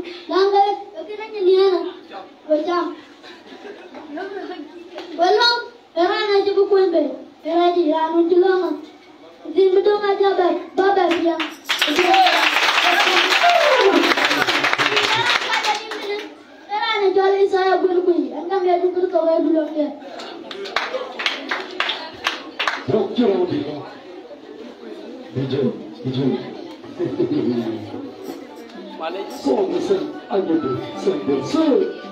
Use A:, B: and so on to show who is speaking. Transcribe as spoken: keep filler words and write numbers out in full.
A: Langga, kita nyediana. Bocam. Belum, era aja buku embe. Era di anu jelama. Din betul aja bar, baba dia. Era aja jual saya buku ini. Angkat dia dulu kau dulu ke.
B: Dokter dia. Bijak, bijak. Song sen, ayo deh, sen sen.